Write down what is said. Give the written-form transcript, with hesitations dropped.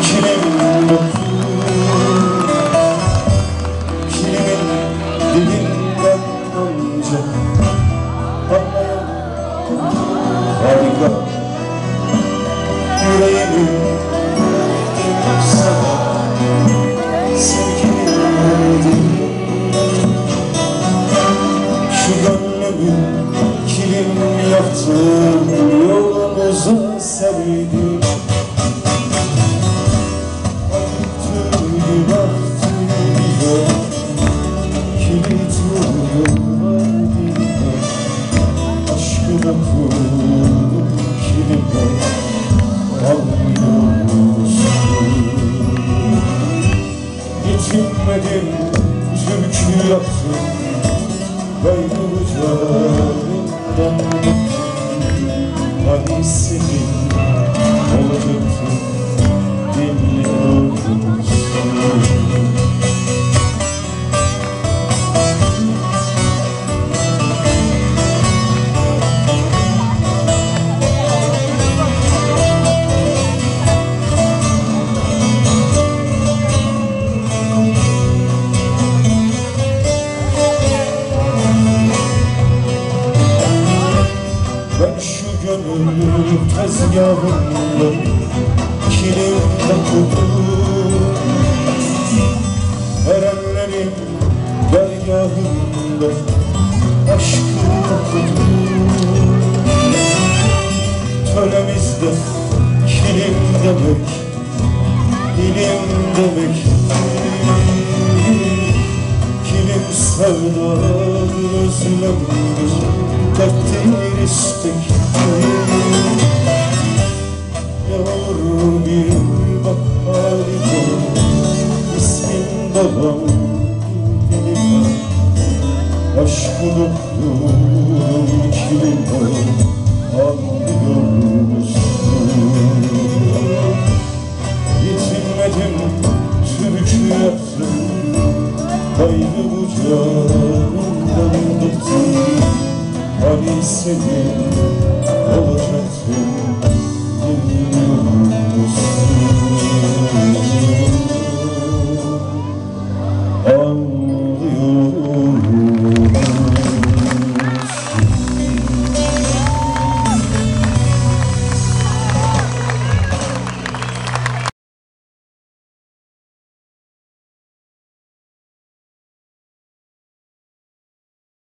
Kilim yoktu, kilimin dilinden ancak anlayan harika yüreğimi sana sevgilim verdim. Şu gönlümü kilim yaptım, yolumuza serdim. Kilit vuruyor dilime, aşkına vurdum kilime, anlıyorsun. Yetinmedim, türkü yaptım, gayrı canımdan. Hani senin olacaktım, dinliyorsun. Ben şu gönül tezgahında kilim takıldım, erenlerin dergahında aşkı takıldım. Tölemizde kilim demek, ilim demek, kilim sevdadır, özlemdir, derttir istektir. Yağmur bir bak halime, ismin babam dilime, aşkı doktorum kilime, anlıyorsun. Yetinmedim, türkü yaptım, gayrı bu canımdan bıktım. Hani senin olacaktım,